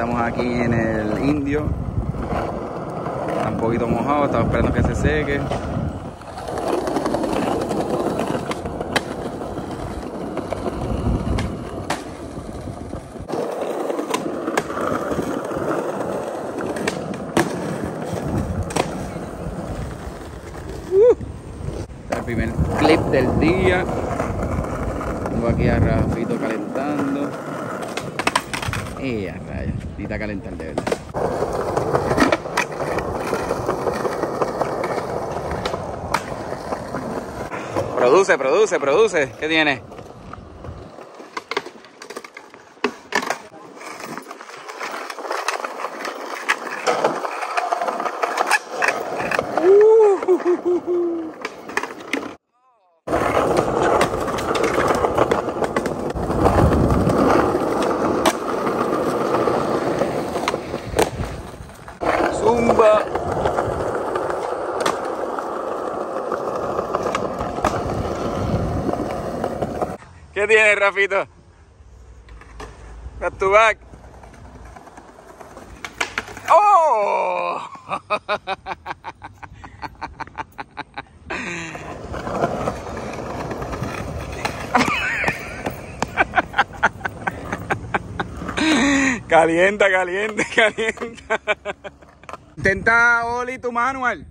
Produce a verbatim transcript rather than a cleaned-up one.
Estamos aquí en el Indio. Está un poquito mojado, estamos esperando que se seque. Uh, este es el primer clip del día. Tengo aquí a Rafito calentando. Y a rayos, necesita calentar de verdad. Produce, produce, produce. ¿Qué tiene? Uh, Zumba. ¿Qué tiene, Rafito? Back to back. ¡Oh! Calienta, calienta, calienta. Intenta Oli tu manual.